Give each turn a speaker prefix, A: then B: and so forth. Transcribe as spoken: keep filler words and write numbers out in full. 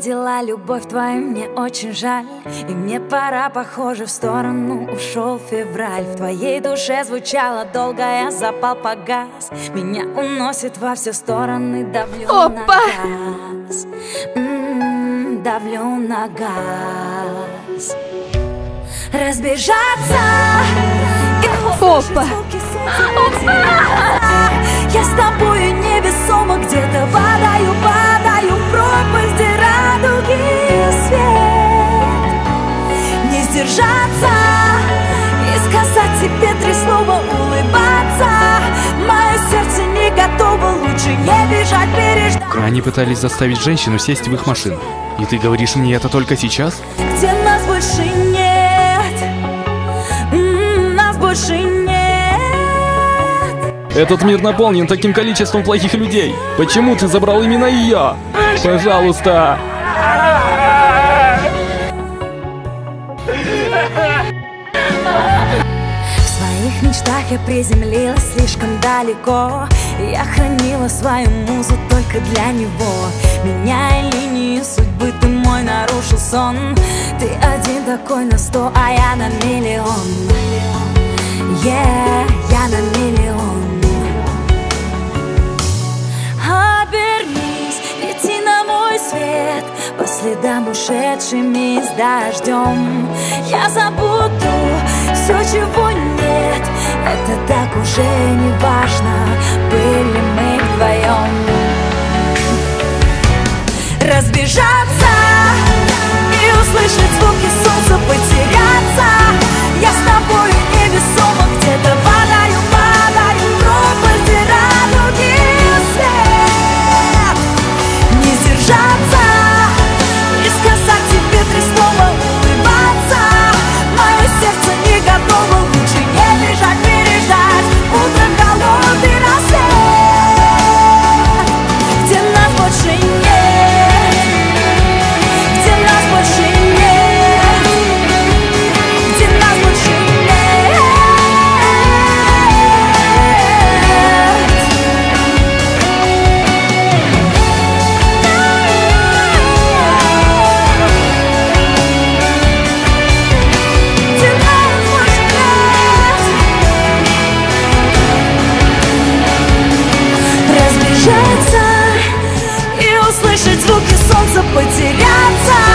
A: увидела любовь твою, мне очень жаль. И мне пора, похоже, в сторону ушел февраль. В твоей душе звучало долго, я запал погас. Меня уносит во все стороны, давлю Опа! на газ. М-м-м, давлю на газ. Разбежаться и
B: Опа!
A: Опа! Я с тобою невесомо где-то падаю, падаю в пропасть, где радуги свет. Не сдержаться и сказать тебе три слова, улыбаться. Мое сердце не готово, лучше не бежать, переждать.
C: Они пытались заставить женщину сесть в их машину. И ты говоришь мне это только сейчас?
A: Где нас больше нет, м-м, нас больше нет.
C: Этот мир наполнен таким количеством плохих людей. Почему ты забрал именно ее? Пожалуйста.
A: В своих мечтах я приземлилась слишком далеко. Я хранила свою музу только для него. Меняя линии судьбы, ты мой нарушил сон. Ты один такой на сто, а я на миллион. Yeah, я на миллион. Обернись, лети на мой свет, по следам ушедшими с дождем. Я забуду все, чего нет. Это так уже не важно, были мы вдвоем. Разбежаться и услышать звуки солнца, потеряться. Я с тобою невесомо где-то падаю, падаю в пропасть, где радуги свет. Не сдержаться и сказать тебе три слова, улыбаться. Мое сердце не готово, лучше не бежать, переждать. Утро, холодный рассвет, где нас больше нет, где нас больше нет, где нас больше нет. Где нас больше нет. Разбежаться и услышать звуки солнца, потеряться.